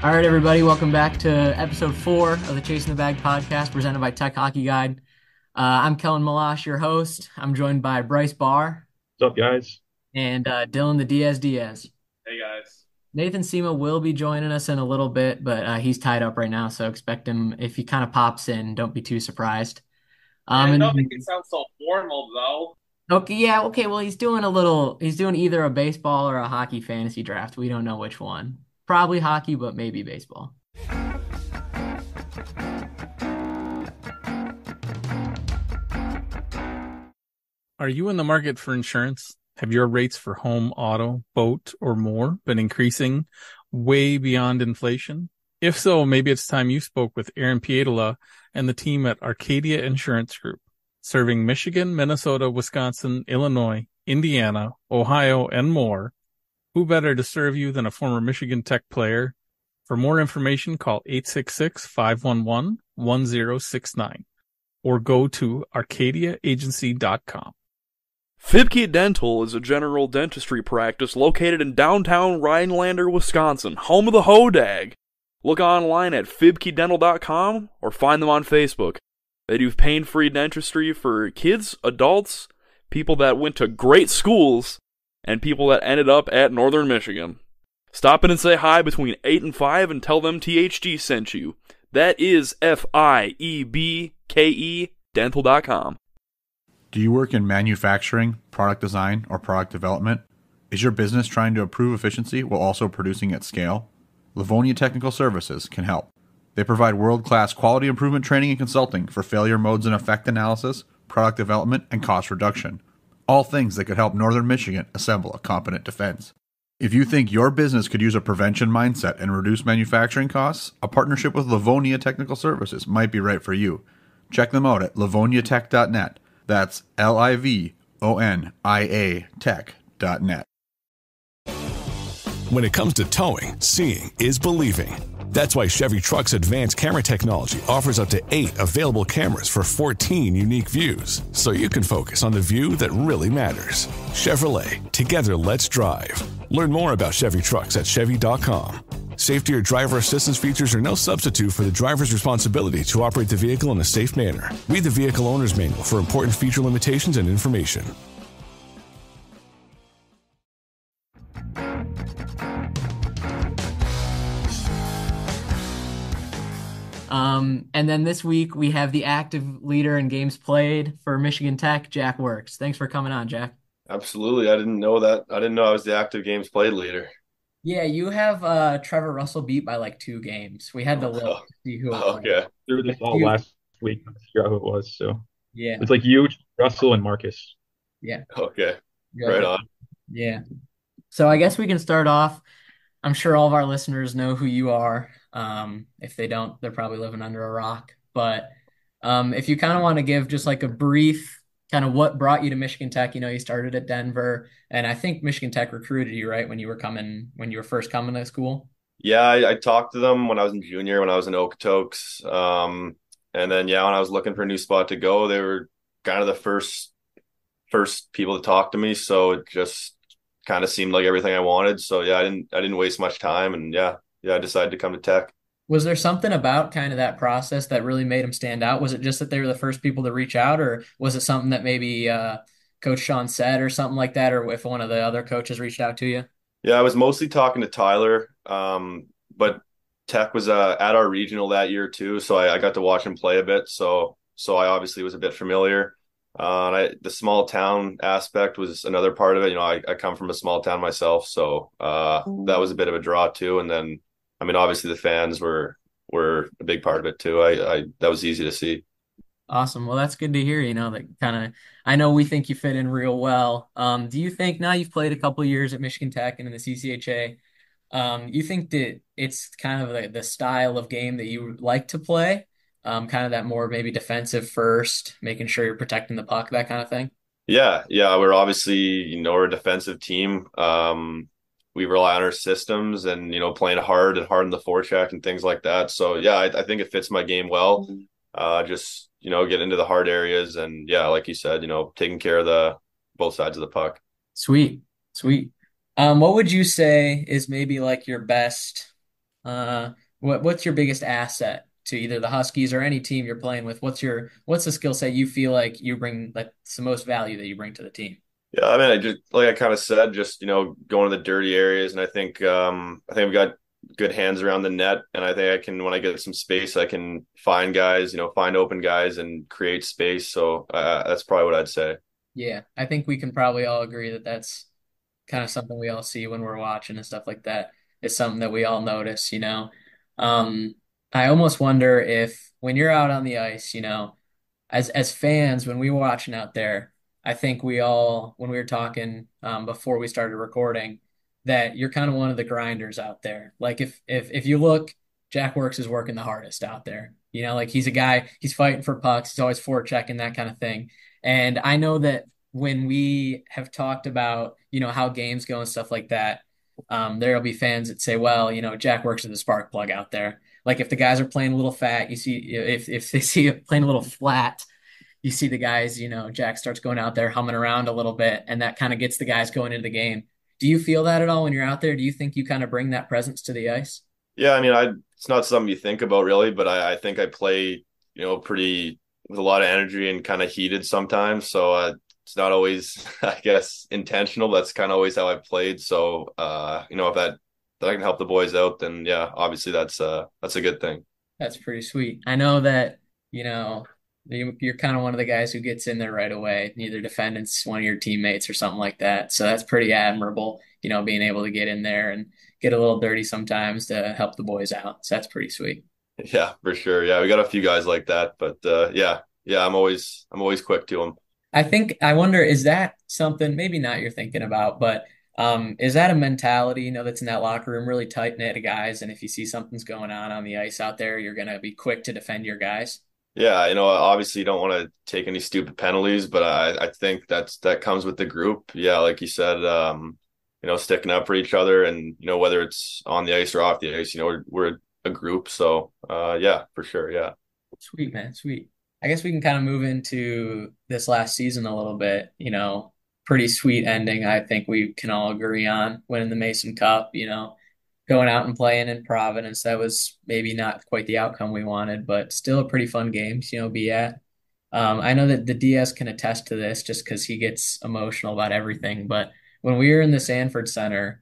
All right, everybody, welcome back to episode 4 of the Chasing the Bag podcast presented by Tech Hockey Guide. I'm Kellan Meloche, your host. I'm joined by Bryce Baar What's up, guys? and Dylan the Diaz. Hey guys. Nathan Cima will be joining us in a little bit, but he's tied up right now, so expect him if he kind of pops in. Don't be too surprised. Yeah, And don't make it sound so formal though. okay, yeah, okay. Well, he's doing either a baseball or a hockey fantasy draft. We don't know which one. Probably hockey, but maybe baseball. Are you in the market for insurance? Have your rates for home, auto, boat, or more been increasing way beyond inflation? If so, maybe it's time you spoke with Aaron Pietola and the team at Arcadia Insurance Group, serving Michigan, Minnesota, Wisconsin, Illinois, Indiana, Ohio, and more. Who better to serve you than a former Michigan Tech player? For more information, call 866-511-1069 or go to arcadiaagency.com. Fibke Dental is a general dentistry practice located in downtown Rhinelander, Wisconsin, home of the Hodag. Look online at fibkedental.com or find them on Facebook. They do pain-free dentistry for kids, adults, people that went to great schools, and people that ended up at Northern Michigan. Stop in and say hi between 8 and 5 and tell them THG sent you. That is FIEBKE dental.com. Do you work in manufacturing, product design, or product development? Is your business trying to improve efficiency while also producing at scale? Livonia Technical Services can help. They provide world-class quality improvement training and consulting for failure modes and effect analysis, product development, and cost reduction. All things that could help Northern Michigan assemble a competent defense. If you think your business could use a prevention mindset and reduce manufacturing costs, a partnership with Livonia Technical Services might be right for you. Check them out at livoniatech.net. That's LIVONIA tech.net. When it comes to towing, seeing is believing. That's why Chevy Truck's advanced camera technology offers up to 8 available cameras for 14 unique views, so you can focus on the view that really matters. Chevrolet, together let's drive. Learn more about Chevy Trucks at Chevy.com. Safety or driver assistance features are no substitute for the driver's responsibility to operate the vehicle in a safe manner. Read the vehicle owner's manual for important feature limitations and information. And then this week we have the active leader in games played for Michigan Tech, Jack Works. Thanks for coming on, Jack. Absolutely. I didn't know that. I didn't know I was the active games played leader. Yeah, you have Trevor Russell beat by like 2 games. We had to look Oh, to see who it was. okay. Through this all You, last week to figure out who it was. So yeah, it's like you, Russell, and Marcus. yeah, Okay. Right good. on. Yeah. So I guess we can start off. I'm sure all of our listeners know who you are. If they don't, they're probably living under a rock. But if you kind of want to give just like a brief kind of what brought you to Michigan Tech, you started at Denver, and I think Michigan Tech recruited you, right, when you were first coming to school. Yeah, I talked to them when I was in junior, when I was in Okotoks. And then yeah, when I was looking for a new spot to go, they were kind of the first people to talk to me. So it just kind of seemed like everything I wanted. So yeah, I didn't waste much time, and yeah, I decided to come to Tech. Was there something about kind of that process that really made them stand out? Was it just that they were the first people to reach out, or was it something that maybe Coach Sean said or something like that, or if one of the other coaches reached out to you? Yeah, I was mostly talking to Tyler, but Tech was at our regional that year too, so I got to watch him play a bit. So I obviously was a bit familiar. The small town aspect was another part of it. I come from a small town myself, so that was a bit of a draw too. And then, I mean, obviously the fans were a big part of it too. I that was easy to see. Awesome. Well, that's good to hear, that kind of, I know we think you fit in real well. Do you think now you've played a couple years at Michigan Tech and in the CCHA, you think that it's kind of the style of game that you would like to play? Kind of that more maybe defensive first, making sure you're protecting the puck, that kind of thing? Yeah, we're obviously, we're a defensive team. We rely on our systems and, playing hard and hard in the forecheck and things like that. So yeah, I think it fits my game well. Just, get into the hard areas and yeah, like you said, taking care of the both sides of the puck. Sweet, sweet. What would you say is maybe like your best what's your biggest asset to either the Huskies or any team you're playing with? What's the skill set you feel like you bring that's the most value that you bring to the team? Yeah, I mean, I just like I kind of said, just going to the dirty areas, and I think we got good hands around the net, and I think I can when I get some space, I can find guys, find open guys and create space. So that's probably what I'd say. Yeah, I think we can probably all agree that that's kind of something we all see when we're watching and stuff like that. It's something that we all notice. Um, I almost wonder if when you're out on the ice, as fans, when we were watching out there, I think we all, when we were talking before we started recording, that you're kind of one of the grinders out there. Like if you look, Jack Works is working the hardest out there. Like he's a guy, he's fighting for pucks, he's always forechecking that kind of thing. And I know that when we have talked about, how games go and stuff like that, there'll be fans that say, well, Jack Works is the spark plug out there. Like if the guys are playing a little fat, you see if they see it playing a little flat, you see the guys, Jack starts going out there humming around a little bit, and that kind of gets the guys going into the game. Do you feel that at all when you're out there? Do you think you kind of bring that presence to the ice? Yeah, I mean, it's not something you think about really, but I think I play, pretty with a lot of energy and kind of heated sometimes. So it's not always, I guess, intentional. That's kind of always how I played. So if that I can help the boys out, then yeah, obviously that's a good thing. That's pretty sweet. I know that, you're kind of one of the guys who gets in there right away, either defending one of your teammates or something like that. So that's pretty admirable, being able to get in there and get a little dirty sometimes to help the boys out. So that's pretty sweet. Yeah, for sure. Yeah, we got a few guys like that, but yeah, I'm always quick to them. I wonder, is that something maybe not you're thinking about, but is that a mentality, that's in that locker room, really tight knit of guys, and if you see something's going on the ice out there, you're gonna be quick to defend your guys? Yeah, obviously you don't want to take any stupid penalties, but I think that comes with the group. Yeah, like you said, sticking up for each other, and whether it's on the ice or off the ice, we're a group. So yeah, for sure. Yeah. Sweet, man, sweet. I guess we can kind of move into this last season a little bit. Pretty sweet ending. I think we can all agree on winning the Mason Cup. Going out and playing in Providence. That was maybe not quite the outcome we wanted, but still a pretty fun game to, be at. I know that the Diaz can attest to this just because he gets emotional about everything. But when we were in the Sanford Center,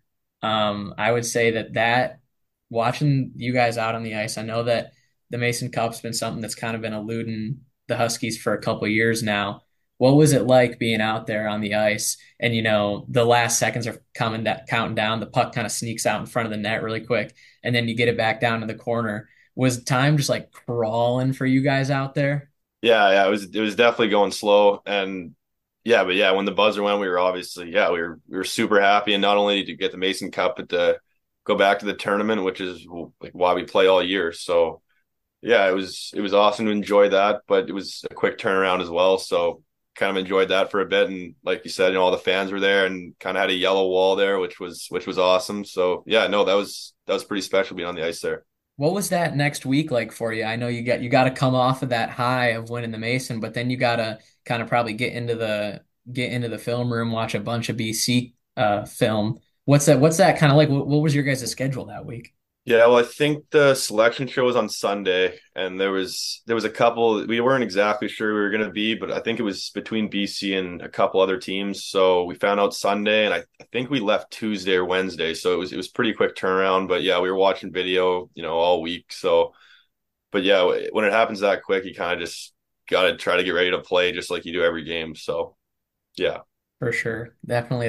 I would say that watching you guys out on the ice, I know that the Mason Cup's been something that's kind of been eluding the Huskies for a couple of years now. What was it like being out there on the ice? And the last seconds are counting down. The puck kind of sneaks out in front of the net really quick, and then you get it back down to the corner. Was time just like crawling for you guys out there? Yeah, it was definitely going slow, and yeah, but yeah, when the buzzer went, we were obviously we were super happy, and not only to get the Mason Cup, but to go back to the tournament, which is like why we play all year. So yeah, it was awesome to enjoy that, but it was a quick turnaround as well. So kind of enjoyed that for a bit, and like you said, all the fans were there, and kind of had a yellow wall there, which was awesome. So yeah, no, that was pretty special being on the ice there. What was that next week like for you? I know you got to come off of that high of winning the Mason, but then you got to kind of probably get into the film room, watch a bunch of BC film. What's that kind of like? What was your guys' schedule that week? Yeah, well, I think the selection show was on Sunday, and there was a couple we weren't exactly sure we were going to be, but I think it was between BC and a couple other teams. So we found out Sunday, and I think we left Tuesday or Wednesday. So it was pretty quick turnaround. But yeah, we were watching video, all week. So, but yeah, when it happens that quick, you kind of just got to try to get ready to play just like you do every game. So yeah. For sure. Definitely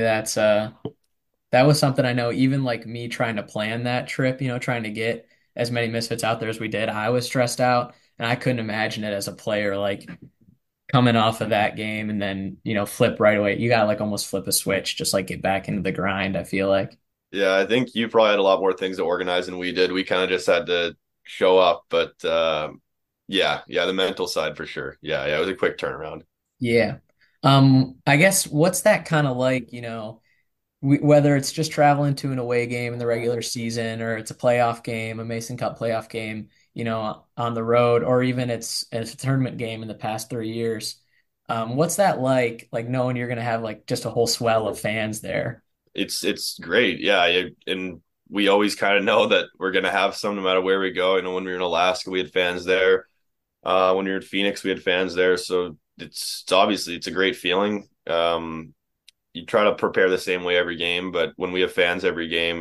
that was something I know even like me trying to plan that trip, trying to get as many Misfits out there as we did, I was stressed out and I couldn't imagine it as a player like coming off of that game and then, flip right away. You gotta like almost flip a switch, just like get back into the grind, I feel like. Yeah, I think you probably had a lot more things to organize than we did. We kind of just had to show up, but yeah, the mental side for sure. Yeah, it was a quick turnaround. Yeah. I guess what's that kind of like, whether it's just traveling to an away game in the regular season or it's a playoff game, a Mason Cup playoff game, on the road, or even it's a tournament game in the past 3 years. What's that like knowing you're gonna have like just a whole swell of fans there? It's great. Yeah, and we always kind of know that we're gonna have some no matter where we go. You know, when we were in Alaska, we had fans there. When we were in Phoenix, we had fans there. So it's obviously it's a great feeling. You try to prepare the same way every game, but when we have fans every game,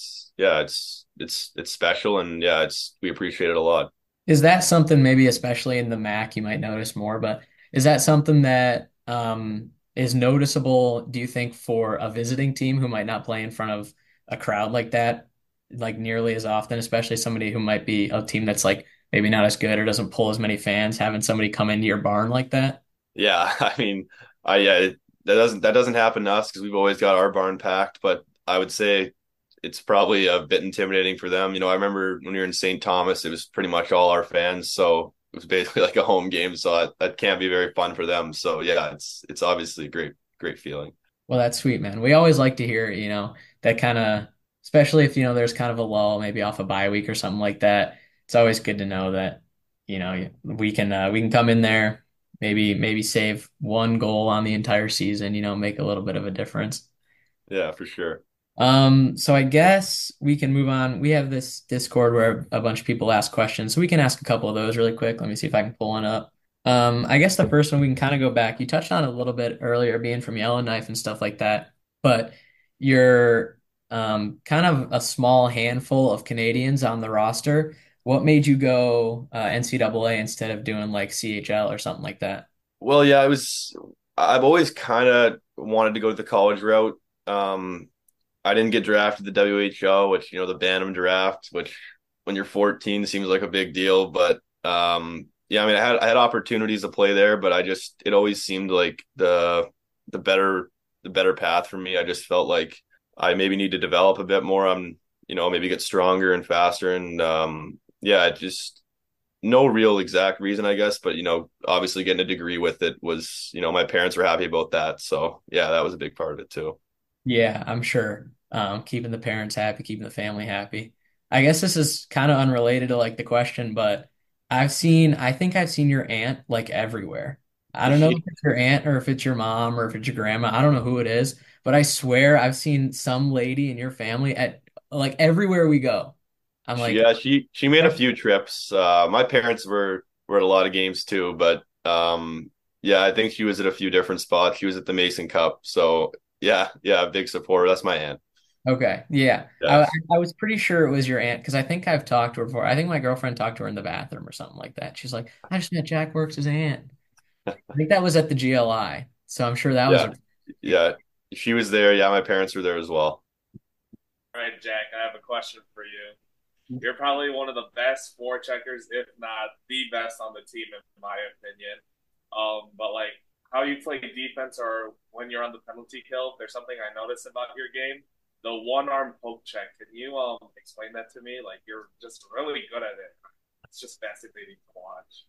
it's special, and yeah, it's we appreciate it a lot. Is that something maybe especially in the MAC you might notice more, but is that something that is noticeable, do you think, for a visiting team who might not play in front of a crowd like that, like nearly as often, especially somebody who might be a team that's like maybe not as good or doesn't pull as many fans, having somebody come into your barn like that? Yeah, I mean, I yeah, that doesn't happen to us because we've always got our barn packed. But I would say it's probably a bit intimidating for them. You know, I remember when we were in St. Thomas, it was pretty much all our fans, so it was basically like a home game. So that can't be very fun for them. So yeah, it's obviously a great feeling. Well, that's sweet, man. We always like to hear, that kind of, especially if, there's kind of a lull, maybe off a bye week or something like that. It's always good to know that, we can come in there, maybe save one goal on the entire season, make a little bit of a difference. Yeah, for sure. So I guess we can move on. We have this Discord where a bunch of people ask questions, so we can ask a couple of those really quick. Let me see if I can pull one up. I guess the first one we can kind of go back. You touched on it a little bit earlier, being from Yellowknife and stuff like that, but you're kind of a small handful of Canadians on the roster. What made you go NCAA instead of doing like CHL or something like that? Well, yeah, I've always kind of wanted to go the college route. I didn't get drafted to the WHO, which the Bantam draft, which when you're 14 seems like a big deal, but yeah, I mean, I had opportunities to play there, but it always seemed like the better the better path for me. I just felt like I maybe need to develop a bit more. Maybe get stronger and faster, and yeah, just no real exact reason, I guess, but obviously getting a degree with it was, my parents were happy about that, so yeah, that was a big part of it too. Yeah, I'm sure. Keeping the parents happy, keeping the family happy. I guess this is kind of unrelated to like the question, but I think I've seen your aunt like everywhere. I Is don't know she? if it's your aunt or if it's your mom or if it's your grandma. I don't know who it is, but I swear I've seen some lady in your family at like everywhere we go. I'm She, like, yeah, she made a few trips. My parents were at a lot of games too, but yeah, I think she was at a few different spots. She was at the Mason Cup, so yeah, big supporter. That's my aunt. okay, yeah. I Yes. I was pretty sure it was your aunt because I think I've talked to her before. I think my girlfriend talked to her in the bathroom or something like that. She's like, I just met Jack Works' aunt. I think that was at the GLI, so I'm sure that was Yeah, a. yeah, she was there. Yeah, my parents were there as well. All right, Jack, I have a question for you. You're probably one of the best forecheckers, if not the best on the team, in my opinion. But like how you play defense or when you're on the penalty kill, there's something I noticed about your game. The one arm poke check. Can you explain that to me? Like you're just really good at it. It's just fascinating to watch.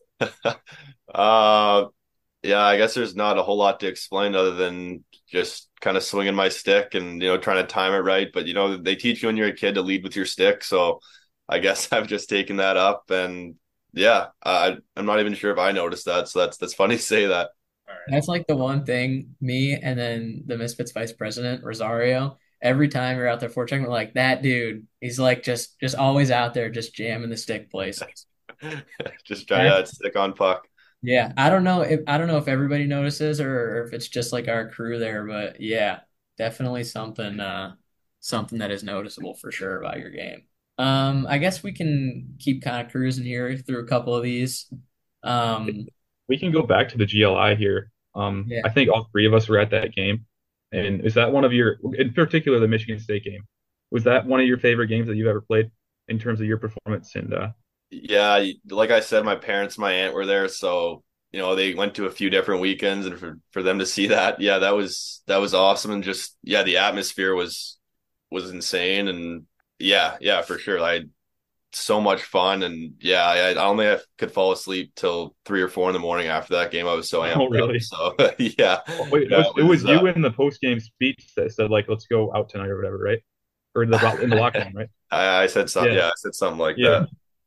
uh, yeah, I guess there's not a whole lot to explain other than just kind of swinging my stick and trying to time it right. But they teach you when you're a kid to lead with your stick, so I guess I've just taken that up, and yeah, I'm not even sure if I noticed that. So that's funny to say that. All right. That's like the one thing me and then the Misfits vice president Rosario. Every time you're out there for checking, we're like that dude. He's like just always out there, just jamming the stick places. Just try That that stick on puck. yeah, I don't know if everybody notices or if it's just like our crew there, but yeah, definitely something that is noticeable for sure about your game. I guess we can keep kind of cruising here through a couple of these. Um, We can go back to the GLI here. yeah. I think all three of us were at that game. And is that one of your, in particular, the Michigan State game? Was that one of your favorite games that you've ever played in terms of your performance? And Yeah, like I said, my parents, my aunt were there, so they went to a few different weekends, and for them to see that, yeah, that was awesome, and just yeah, the atmosphere was insane, and yeah, for sure, I had so much fun, and yeah, I don't think I could fall asleep till 3 or 4 in the morning after that game. I was so oh, amped up, really? so yeah, Oh, wait, yeah, it was you in the post game speech that said like, "Let's go out tonight" or whatever, right? Or in the locker room, right? I said something, Yeah, yeah, I said something like yeah. that.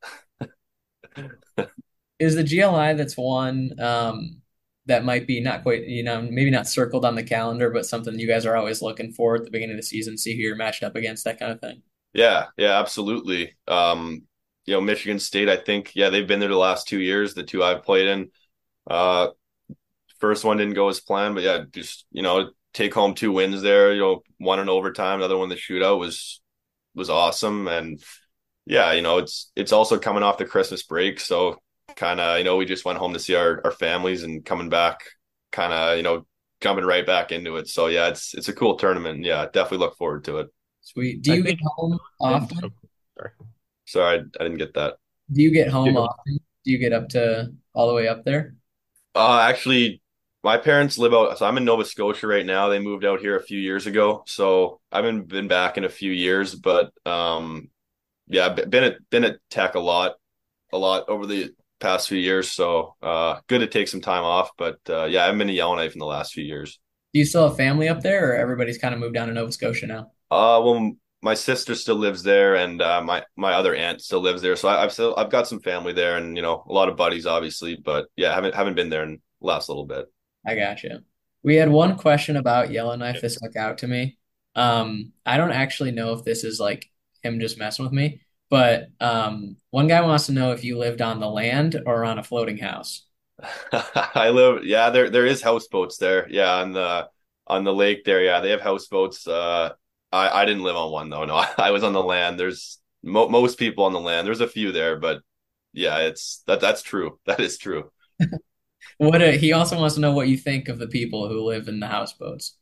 Is the GLI that's one that might be not quite, maybe not circled on the calendar, but something you guys are always looking for at the beginning of the season, see who you're matched up against, that kind of thing? Yeah, absolutely. Michigan State, I think, yeah, they've been there the last 2 years, the two I've played in. Uh, First one didn't go as planned, but yeah, just take home 2 wins there. One in overtime, the other one the shootout was awesome, and yeah, it's also coming off the Christmas break, so kind of we just went home to see our families and coming back, kind of jumping right back into it. So yeah, it's a cool tournament. Yeah, definitely look forward to it. Sweet. Do I you get think, home often? oh, sorry. Sorry, I didn't get that. Do you get home Yeah. often? Do you get up to all the way up there? Actually, my parents live out, so I'm in Nova Scotia right now. They moved out here a few years ago, so I haven't been back in a few years. But yeah, been at Tech a lot over the past few years. So good to take some time off. But yeah, I haven't been to Yellowknife in the last few years. Do you still have family up there, or everybody's kind of moved down to Nova Scotia now? Well, my sister still lives there, and my other aunt still lives there. So I've got some family there, and a lot of buddies, obviously. But yeah, haven't been there in the last little bit. I got you. We had one question about Yellowknife that stuck out to me. I don't actually know if this is like him just messing with me, but one guy wants to know if you lived on the land or on a floating house. Yeah, there is houseboats there. Yeah, on the lake there. Yeah, they have houseboats. I didn't live on one though. No, I was on the land. There's most people on the land. There's a few there, but yeah, that's true. That is true. He also wants to know what you think of the people who live in the houseboats.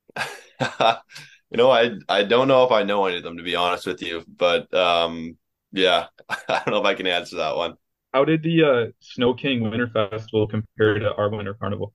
I don't know if I know any of them to be honest with you, but yeah, I don't know if I can answer that one. How did the Snow King Winter Festival compare to our Winter Carnival?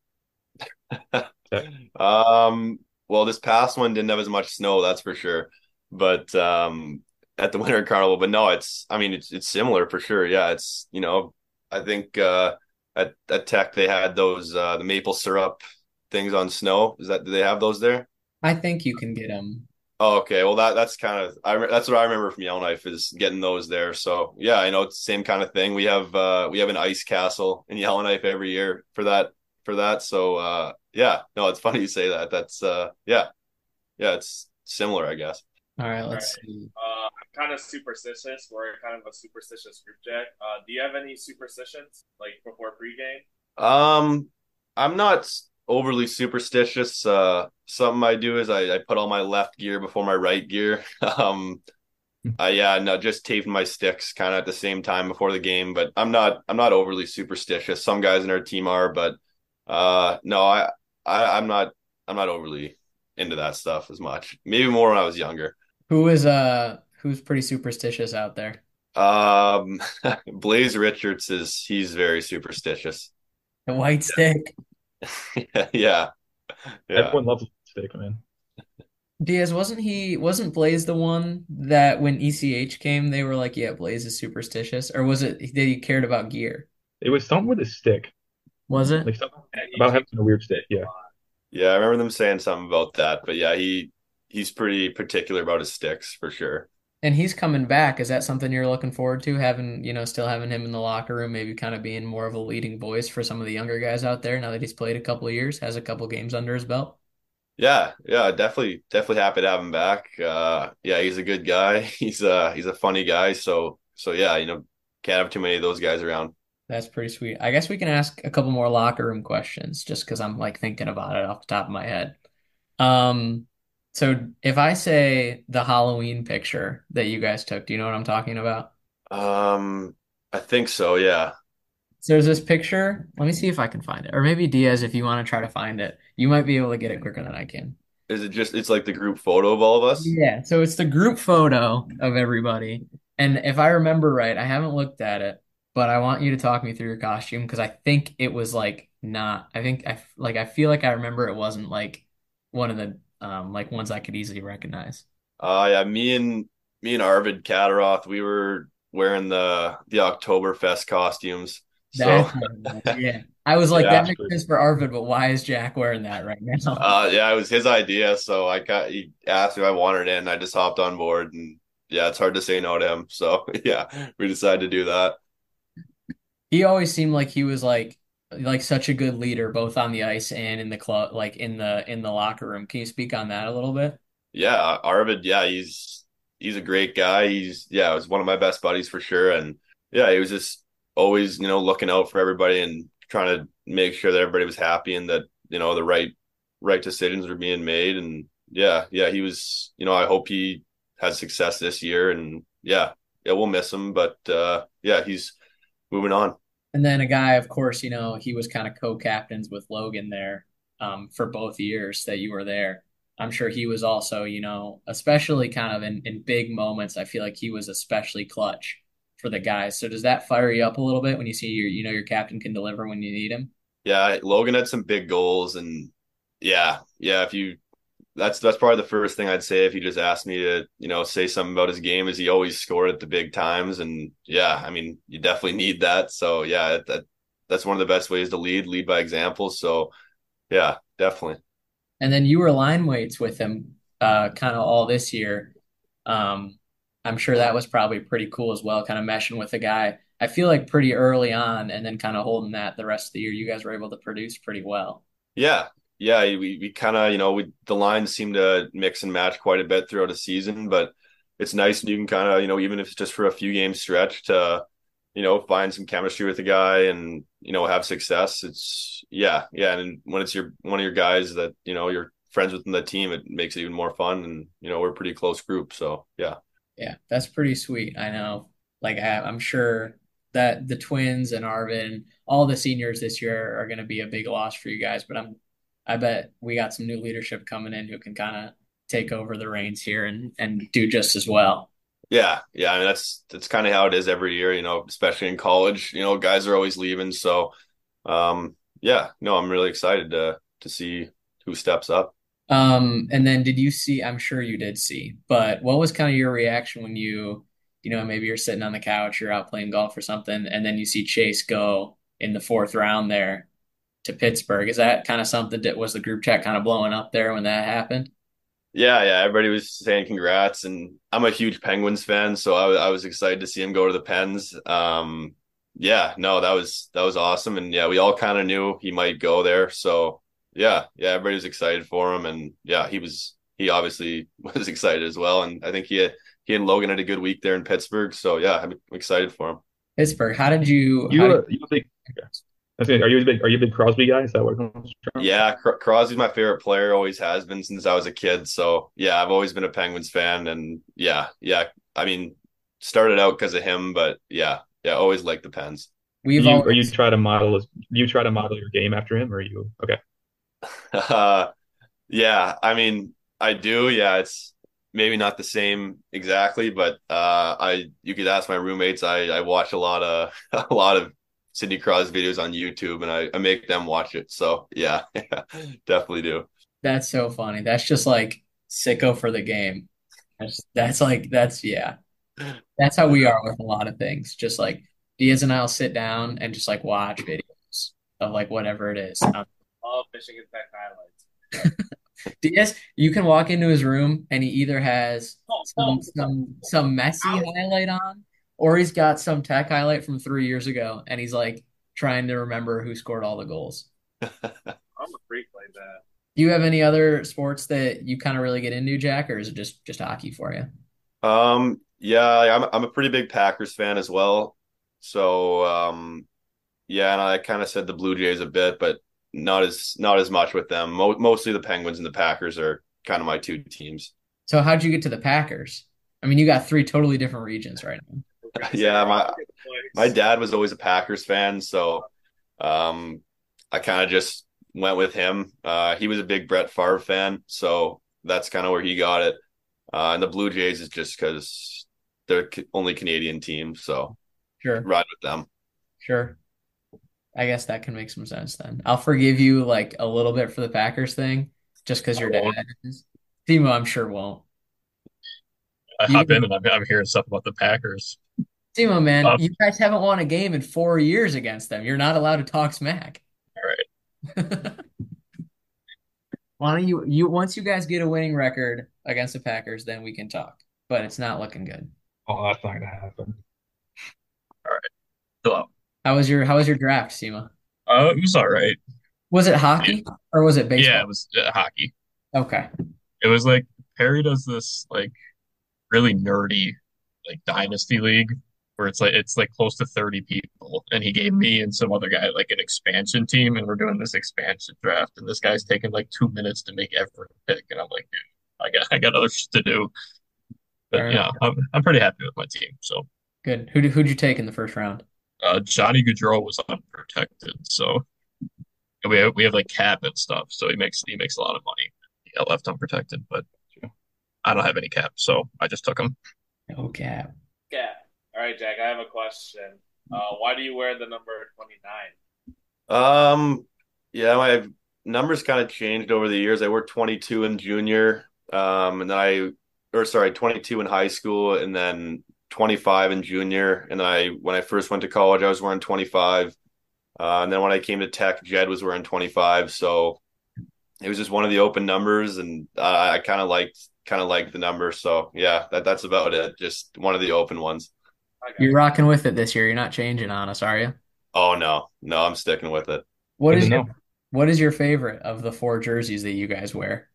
Um, well, this past one didn't have as much snow, that's for sure. But at the Winter Carnival, but no, I mean, it's similar for sure. Yeah, I think at Tech they had those the maple syrup things on snow. Do they have those there? I think you can get them. Oh, okay. Well, that's kind of that's what I remember from Yellowknife is getting those there. So yeah, I know it's the same kind of thing. We have an ice castle in Yellowknife every year for that. So yeah, no, it's funny you say that. That's yeah, it's similar, I guess. All right, All let's right. see. I'm kind of superstitious. We're kind of a superstitious group, Jack. Do you have any superstitions like before pregame? Um, I'm not overly superstitious. Something I do is I put all my left gear before my right gear. Yeah, no, just taping my sticks kind of at the same time before the game. But I'm not overly superstitious. Some guys in our team are, but no, I'm not overly into that stuff as much. Maybe more when I was younger. Who's pretty superstitious out there? Um, Blaze Richards he's very superstitious. The white stick. Yeah, yeah. Everyone loves a steak, man. Diaz, wasn't Blaze the one that when ECH came, they were like, yeah, Blaze is superstitious? Or was it that he cared about gear? It was something with a stick, Was it? like something Yeah, he about changed having a weird stick. a Yeah, lot. Yeah, I remember them saying something about that, but yeah, he's pretty particular about his sticks for sure. And he's coming back. Is that something you're looking forward to, still having him in the locker room, maybe kind of being more of a leading voice for some of the younger guys out there now that he's played a couple of years, has a couple games under his belt? Yeah, definitely happy to have him back. Yeah, he's a good guy. He's a funny guy. So yeah, can't have too many of those guys around. That's pretty sweet. I guess we can ask a couple more locker room questions just because I'm like thinking about it off the top of my head. Um, so if I say the Halloween picture that you guys took, do you know what I'm talking about? Um, I think so. Yeah. So there's this picture. Let me see if I can find it. Or maybe Diaz, if you want to try to find it, you might be able to get it quicker than I can. It's like the group photo of all of us? Yeah, so it's the group photo of everybody. And if I remember right, I haven't looked at it, but I want you to talk me through your costume because I think it was like not, I think I feel like I remember it wasn't like one of the like ones I could easily recognize. Yeah, me and Arvid Kataroth, we were wearing the Oktoberfest costumes. So That's what it was, yeah. I was like, yeah. that makes sense for Arvid, but why is Jack wearing that right now? Yeah, it was his idea, so he asked if I wanted it, and I just hopped on board, and yeah, it's hard to say no to him. So yeah, we decided to do that. He always seemed like he was like such a good leader, both on the ice and in the club, like in the locker room. Can you speak on that a little bit? Yeah, Arvid, yeah, he's a great guy. He was one of my best buddies for sure. And yeah, he was just always, looking out for everybody and trying to make sure that everybody was happy and that, the right decisions were being made. And yeah, he was, I hope he has success this year. And yeah, we'll miss him, but yeah, he's moving on. And then a guy, of course, he was kind of co-captains with Logan there for both years that you were there. I'm sure he was also, especially kind of in big moments. I feel like he was especially clutch for the guys. So does that fire you up a little bit when you see your captain can deliver when you need him? Yeah, Logan had some big goals, and yeah, if you that's probably the first thing I'd say if you just asked me to, say something about his game is he always scored at the big times. And yeah, I mean, you definitely need that. So yeah, that's one of the best ways to lead by example. So yeah, definitely. And then you were line weights with him kind of all this year. Um, I'm sure that was probably pretty cool as well, kind of meshing with a guy. I feel like pretty early on and then kind of holding that the rest of the year, you guys were able to produce pretty well. Yeah. Yeah. We kind of, the lines seem to mix and match quite a bit throughout a season, but it's nice. And you can kind of, even if it's just for a few game stretch to, find some chemistry with the guy and, have success. It's yeah. And when it's one of your guys that, you're friends with in the team, it makes it even more fun. And, we're a pretty close group. So yeah. Yeah, that's pretty sweet. I know. Like I'm sure that the twins and Arvin, all the seniors this year are going to be a big loss for you guys, but I bet we got some new leadership coming in who can kind of take over the reins here and do just as well. Yeah. Yeah. I mean, that's kind of how it is every year, especially in college, guys are always leaving. So, yeah, no, I'm really excited to see who steps up. And then did you see, I'm sure you did see, but what was kind of your reaction when maybe you're sitting on the couch, you're out playing golf or something, and then you see Chase go in the fourth round there to Pittsburgh? Is that kind of something that was the group chat kind of blowing up there when that happened? Yeah. Yeah. Everybody was saying congrats. And I'm a huge Penguins fan. So I was excited to see him go to the Pens. Yeah, no, that was awesome. And yeah, we all kind of knew he might go there. So yeah, everybody was excited for him. And yeah, he obviously was excited as well. And I think he and Logan had a good week there in Pittsburgh. So yeah, I'm excited for him. Pittsburgh, how did you, You you a big I was saying, are you a big Crosby guy? Is that what it comes from? Yeah, Crosby's my favorite player, always has been since I was a kid. So yeah, I've always been a Penguins fan, and yeah. I mean, started out because of him, but yeah, always liked the Pens. we've You always, try to model your game after him, or are you okay? Yeah, I mean, I do. Yeah, it's maybe not the same exactly, but I you could ask my roommates. I watch a lot of a lot of Sidney Crosby videos on YouTube, and I make them watch it. So yeah, yeah, definitely do. that's so funny. That's just like sicko for the game. Yeah. That's how we are with a lot of things. Just like Diaz and I'll sit down and just like watch videos of like whatever it is. All Michigan Tech highlights. Diaz, you can walk into his room and he either has some messy highlight on, or he's got some tech highlight from 3 years ago, and he's like trying to remember who scored all the goals. I'm a freak like that. Do you have any other sports that you kind of really get into, Jack, or is it just hockey for you? Yeah, I'm a pretty big Packers fan as well. So yeah, and I kind of said the Blue Jays a bit, but not as much with them. Mostly the Penguins and the Packers are kind of my two teams. So how'd you get to the Packers? I mean, you got three totally different regions right now. Yeah, my dad was always a Packers fan, so I kind of just went with him. He was a big Brett Favre fan, so that's kind of where he got it. And the Blue Jays is just because they're only Canadian team, so Sure, ride with them. sure. I guess that can make some sense then. I'll forgive you like a little bit for the Packers thing, just because I your won't. dad is. Timo, I'm sure won't. I You, hop in and I'm hearing stuff about the Packers. Timo, man, Um, you guys haven't won a game in 4 years against them. You're not allowed to talk smack. all right. Why don't you once you guys get a winning record against the Packers, then we can talk. But it's not looking good. Oh, that's not gonna happen. All right. Chill out. How was your draft, Sima? It was all right. Was it Yeah, hockey or was it yeah, baseball? it was hockey. Okay. It was like Perry does this like really nerdy like dynasty league where it's like close to 30 people, and he gave me and some other guy like an expansion team, and we're doing this expansion draft, and this guy's taking like 2 minutes to make every pick, and I'm like, dude, I got other shit to do. But Fair enough. yeah, I'm pretty happy with my team. So Good. Who'd you take in the first round? Johnny Gaudreau was unprotected, so we have like cap and stuff, so he makes a lot of money. He got left unprotected, but I don't have any cap, so I just took him. No cap. Yeah. All right, Jack, I have a question. Why do you wear the number 29? Yeah, my numbers kind of changed over the years. I worked 22 in junior, and then or sorry, 22 in high school, and then 25 in junior. And then when I first went to college, I was wearing 25. And then when I came to Tech, Jed was wearing 25. So it was just one of the open numbers, and I kind of liked the number. So yeah, that's about it. Just one of the open ones. I got You're it. rocking with it this year. You're not changing on us, are you? Oh no, no, I'm sticking with it. What Good to is your know. what is your favorite of the four jerseys that you guys wear?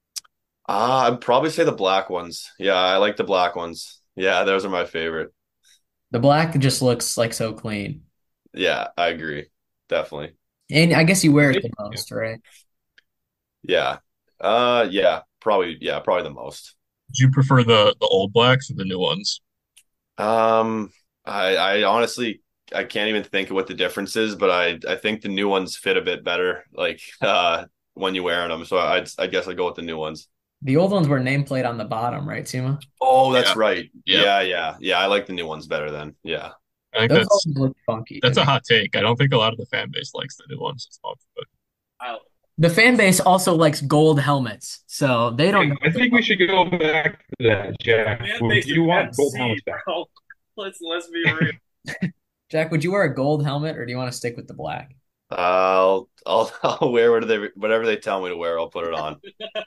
I'd probably say the black ones. Yeah, I like the black ones. Yeah, those are my favorite. The black just looks like so clean. Yeah, I agree. Definitely. And I guess you wear it the Yeah. most, right? Yeah. Probably the most. Do you prefer the old blacks or the new ones? Um, I honestly I can't even think of what the difference is, but I think the new ones fit a bit better, like when you wear them. So I guess I'd go with the new ones. The old ones were nameplate on the bottom, right, Sima? Oh, Yeah, that's right. yeah. Yeah. I like the new ones better then. Yeah. I think Those that's always look funky to that's a me. hot take. I don't think a lot of the fan base likes the new ones as much, but I, The fan base also likes gold helmets, so they don't Hey, know I what the think we fuck. should go back to that, Jack. man Would base is you want gold FC, helmets back? bro. Let's be real. Jack, would you wear a gold helmet or do you want to stick with the black? I'll wear whatever they tell me to wear. I'll put it on.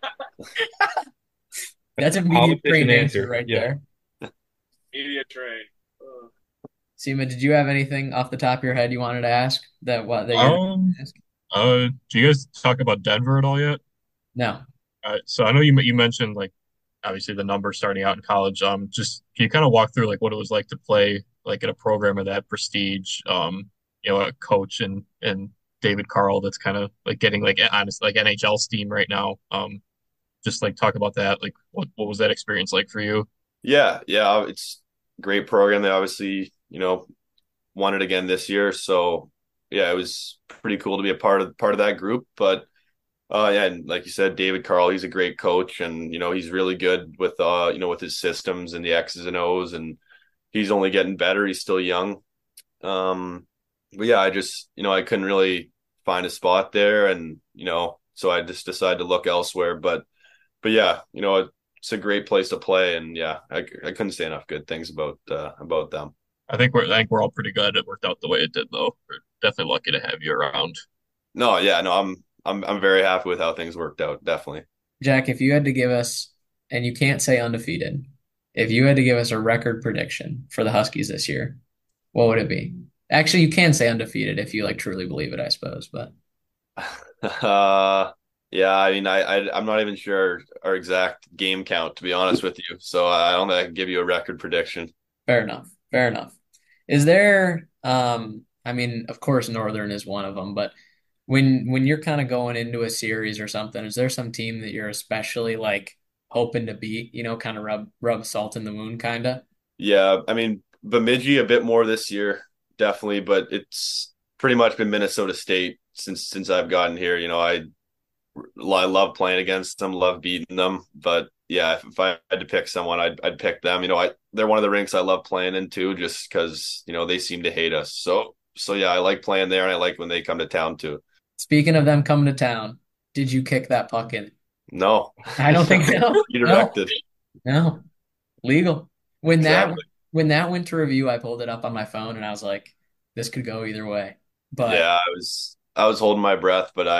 That's a media Politician trained answer answer. right Yeah. there. Media train. Sima, did you have anything off the top of your head you wanted to ask that you're gonna um, ask? do you guys talk about Denver at all yet? No. So I know you mentioned like obviously the numbers starting out in college. Just can you kind of walk through like what it was like to play like in a program of that prestige? A coach and David Carl that's kind of like getting like honest like NHL steam right now. Just like talk about that. Like what was that experience like for you? Yeah. It's a great program. They obviously, won it again this year. So yeah, it was pretty cool to be a part of that group. But yeah, and like you said, David Carl, he's a great coach, and he's really good with with his systems and the X's and O's, and he's only getting better. He's still young. But yeah, I just I couldn't really find a spot there, and so I just decided to look elsewhere. But yeah, it's a great place to play, and yeah, I couldn't say enough good things about them. I think we're all pretty glad it worked out the way it did though. We're definitely lucky to have you around. No, yeah, no, I'm very happy with how things worked out. Definitely. Jack, if you had to give us, and you can't say undefeated, if you had to give us a record prediction for the Huskies this year, what would it be? Actually, you can say undefeated if you like truly believe it, I suppose, but Uh, yeah, I mean, I'm not even sure our exact game count, to be honest with you. So I don't think I can give you a record prediction. fair enough. Fair enough. Is there, I mean, of course, Northern is one of them, but when you're kind of going into a series or something, is there some team that you're especially like hoping to beat, kind of rub salt in the wound kind of? Yeah, I mean, Bemidji a bit more this year, definitely, but it's pretty much been Minnesota State since I've gotten here. I love playing against them, love beating them, but yeah, if I had to pick someone, I'd pick them. They're one of the rinks I love playing in too, just because they seem to hate us. So yeah, I like playing there, and I like when they come to town too. Speaking of them coming to town, did you kick that puck in? No, I don't think so. No, redirected. no, legal. When that Exactly. when that went to review, I pulled it up on my phone and I was like, this could go either way. But Yeah, I was holding my breath, but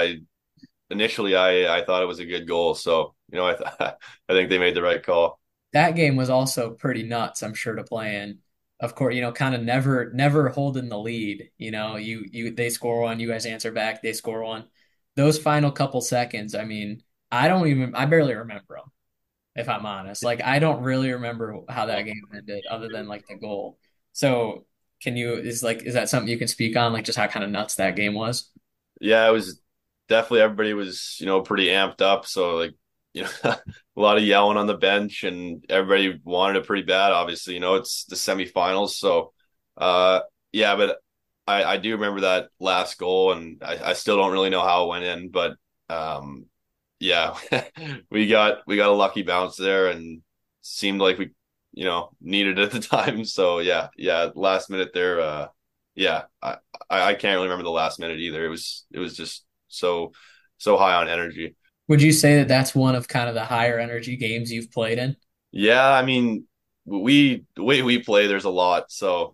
I thought it was a good goal. So I think they made the right call. that game was also pretty nuts, I'm sure, to play in. Of course, kind of never holding the lead. You they score one, you guys answer back, they score one. Those final couple seconds, I mean, I barely remember them. if I'm honest. Like I don't really remember how that game ended other than like the goal. So is that something you can speak on, like just how kind of nuts that game was? Yeah, it was definitely everybody was, pretty amped up. So like, a lot of yelling on the bench and everybody wanted it pretty bad, obviously. It's the semifinals. So uh yeah, but I do remember that last goal and I still don't really know how it went in, but um yeah, we got a lucky bounce there and seemed like we, needed it at the time. So yeah, last minute there, yeah, I can't really remember the last minute either. It was just so high on energy. Would you say that that's one of kind of the higher energy games you've played in? Yeah, I mean, the way we play, there's a lot. So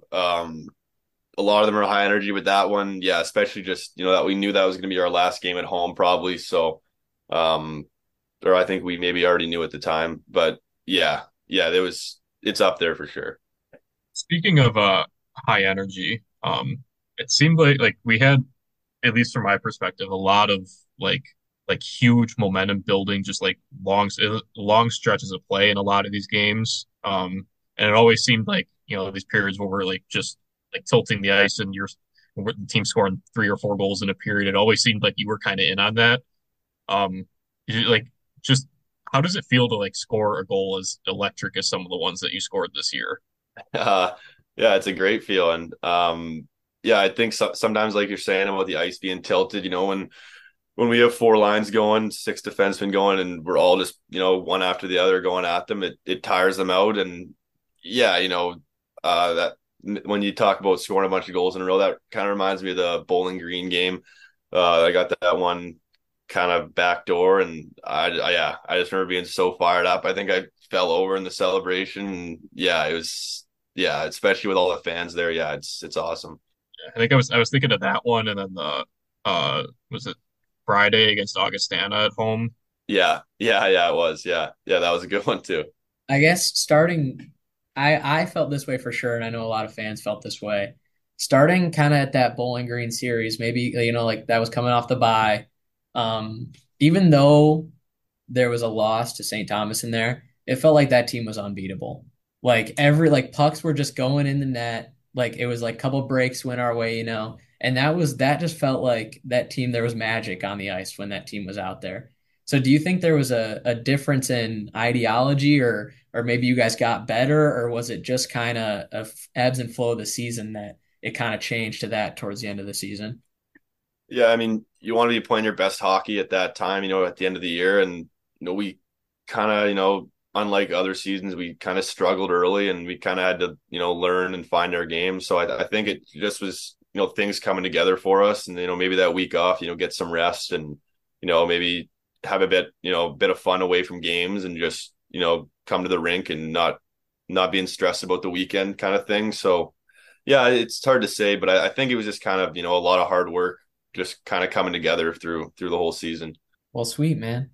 a lot of them are high energy with that one. Yeah, especially just that we knew that was going to be our last game at home probably. So um, or I think we maybe already knew at the time. But yeah, it's up there for sure. Speaking of high energy, it seemed like we had, at least from my perspective, a lot of like huge momentum building, just like long stretches of play in a lot of these games. And it always seemed like these periods where we're like just like tilting the ice and the team scoring 3 or 4 goals in a period. It always seemed like you were kind of in on that. Um, like just how does it feel to like score a goal as electric as some of the ones that you scored this year? Uh, yeah, it's a great feeling. Yeah, I think sometimes, like you're saying about the ice being tilted, when we have four lines going, six defensemen going, and we're all just one after the other going at them, it tires them out. And yeah, that when you talk about scoring a bunch of goals in a row, that kind of reminds me of the Bowling Green game. I got that one kind of backdoor, and yeah, I just remember being so fired up. I think I fell over in the celebration. Yeah, it was yeah, especially with all the fans there. Yeah, it's awesome. I think I was thinking of that one, and then the was it Friday against Augustana at home? Yeah, it was. Yeah, that was a good one too. I guess starting, I felt this way for sure, and I know a lot of fans felt this way. Starting kind of at that Bowling Green series, maybe like that was coming off the bye. Even though there was a loss to St. Thomas in there, it felt like that team was unbeatable. Like every like pucks were just going in the net. Like it was like a couple breaks went our way, and that just felt like that team. There was magic on the ice when that team was out there. So do you think there was a difference in ideology or maybe you guys got better or was it just kind of ebbs and flow of the season that it kind of changed to that towards the end of the season? Yeah, I mean, you want to be playing your best hockey at that time, at the end of the year, and we kind of, unlike other seasons, we kind of struggled early, and we kind of had to, learn and find our game. So I think it just was, things coming together for us, and maybe that week off, get some rest, and maybe have a bit of fun away from games, and just come to the rink and not being stressed about the weekend kind of thing. So yeah, it's hard to say, but I think it was just kind of a lot of hard work just kind of coming together through the whole season. Well, sweet, man.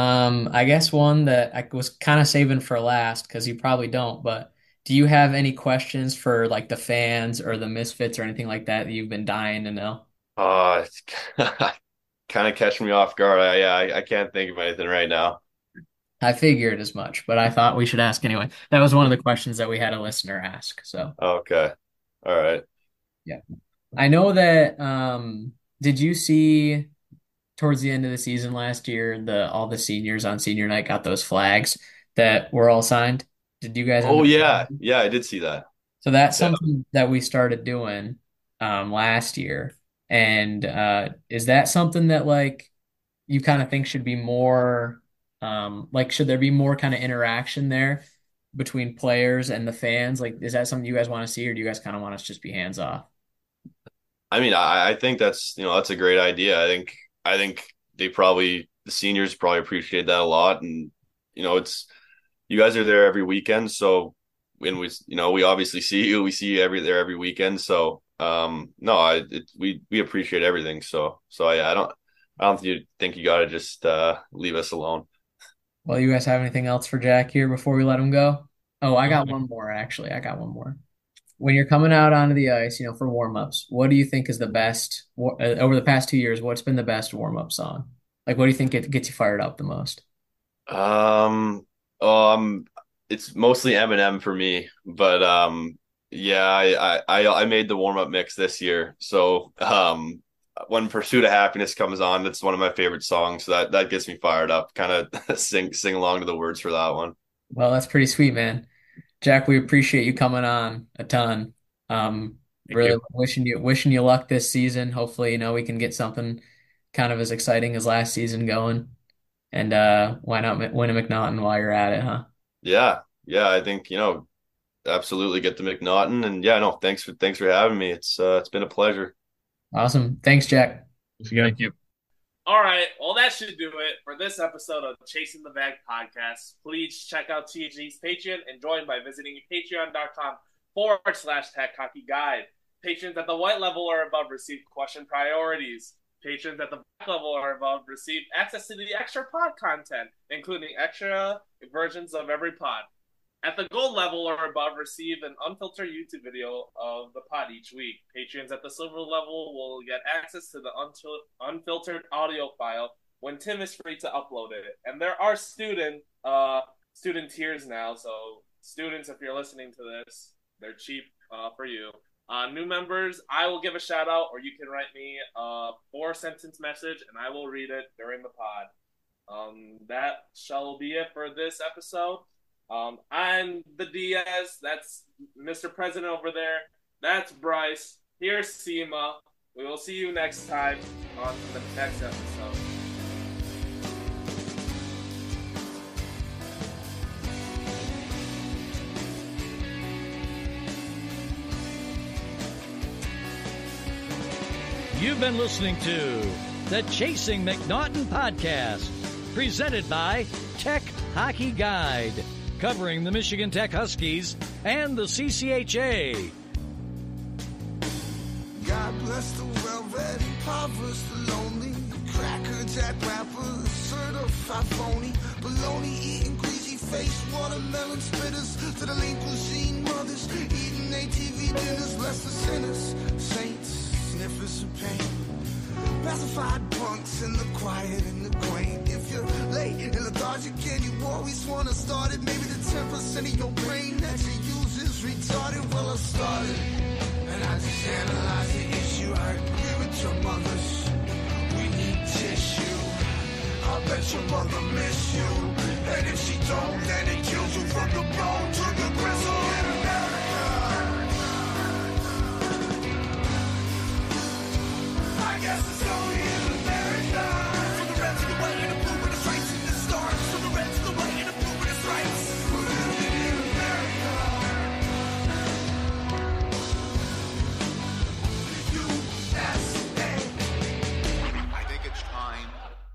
I guess one that I was kind of saving for last because you probably don't, but do you have any questions for like the fans or the Misfits or anything like that you've been dying to know? It's kind of catching me off guard. I can't think of anything right now. I figured as much, but I thought we should ask anyway. That was one of the questions that we had a listener ask. So, Okay. All right. yeah. I know that did you see towards the end of the season last year the all the seniors on senior night got those flags that were all signed? Did you guys end Oh up yeah. Yeah, I did see that. So that's Yeah. something that we started doing last year. And is that something that like you kind of think should be more like should there be more kind of interaction there between players and the fans? Like is that something you guys want to see or do you guys kind of want us to just be hands off? I mean, I think that's a great idea. I think the seniors probably appreciate that a lot. And, it's, you guys are there every weekend. So when we obviously see you, we see you every weekend. So, no, we appreciate everything. So yeah, I don't think you got to just, leave us alone. Well, you guys have anything else for Jack here before we let him go? Oh, I got one more actually. I got one more. When you're coming out onto the ice, for warm-ups, what do you think is the best over the past 2 years? What's been the best warm-up song? Like, what do you think gets you fired up the most? It's mostly M&M for me, but yeah, I made the warm up mix this year. So when Pursuit of Happiness comes on, that's one of my favorite songs. So that gets me fired up. Kind of sing along to the words for that one. Well, that's pretty sweet, man. Jack, we appreciate you coming on a ton. Thank Really you. wishing you luck this season. Hopefully, we can get something kind of as exciting as last season going. And why not win a MacNaughton while you're at it, huh? Yeah, yeah, I think absolutely get the MacNaughton, and yeah, no, thanks for having me. It's been a pleasure. Awesome. Thanks, Jack. Thanks again. Thank you. All right. Well, that should do it for this episode of Chasing the Bag podcast. Please check out THG's Patreon and join by visiting patreon.com/Tech Hockey Guide. Patrons at the white level or above receive question priorities. Patrons at the black level or above receive access to the extra pod content, including extra versions of every pod. At the gold level or above receive an unfiltered YouTube video of the pod each week. Patrons at the silver level will get access to the unfiltered audio file when Tim is free to upload it. And there are student tiers now, so students, if you're listening to this, they're cheap for you. New members, I will give a shout out, or you can write me a 4-sentence message, and I will read it during the pod. That shall be it for this episode. I'm the Diaz. That's Mr. President over there. That's Bryce. Here's Cima. We will see you next time on the next episode. You've been listening to the Chasing MacNaughton podcast, presented by Tech Hockey Guide, covering the Michigan Tech Huskies and the CCHA. God bless the well-read, impoverished, the lonely, cracker jack rappers, certified phony, baloney eating, greasy face, watermelon spitters, to the lean cuisine mothers, eating ATV dinners, less the sinners, saints, sniffers of pain. Pacified punks in the quiet and the quaint. If you're late and lethargic and you always want to start it, maybe the 10% of your brain that you use is retarded. Well, I started and I just analyze the issue. I agree with your mothers. We need tissue. I bet your mother miss you. And if she don't, then it kills you from the bone to the gristle in America. I guess it's only in America. For the red, to the white, and the blue, and the stripes, and the stars. For the red, to the white, and the blue, and the stripes. We're living in America. USA. I think it's time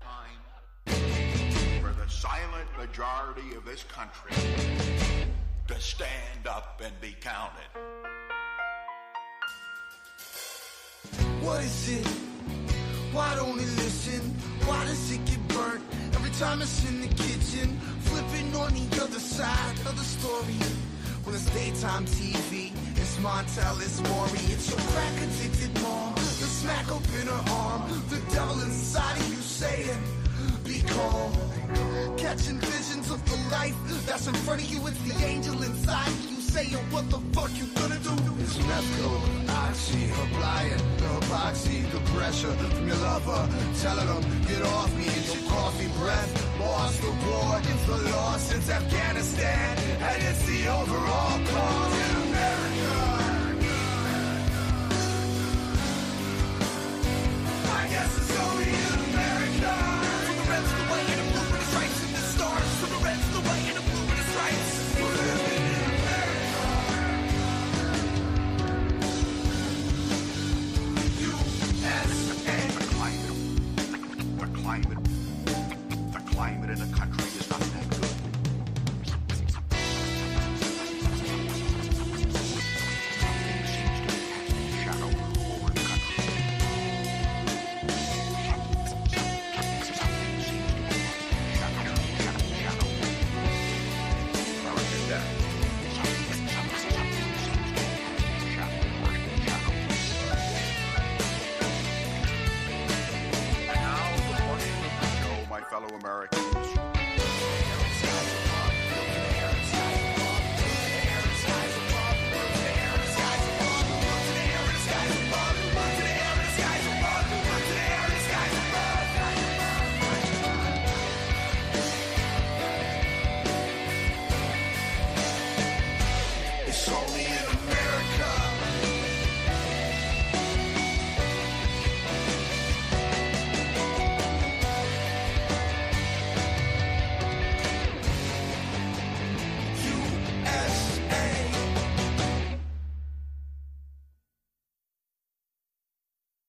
for the silent majority of this country to stand up and be counted. What is it? Why don't it listen? Why does it get burnt every time it's in the kitchen? Flipping on the other side of the story. When it's daytime TV, it's Montel, it's Maury. It's your crack-addicted mom, the smack up in her arm, the devil inside of you saying, be calm. Catching visions of the life that's in front of you. It's the angel inside of you saying, what the fuck you gonna do? It's meth coat, oxy, her blind, the epoxy, the pressure from your lover, telling them, get off me, it's your coffee breath. Lost the war, it's the loss since Afghanistan, and it's the overall cause.